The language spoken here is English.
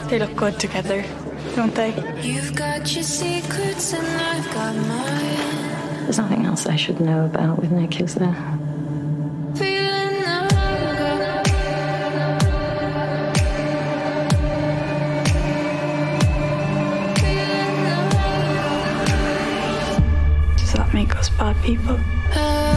They look good together, don't they? You've got your secrets and I've got mine. There's nothing else I should know about with Nick, is there? Feeling the hunger. Does that make us bad people?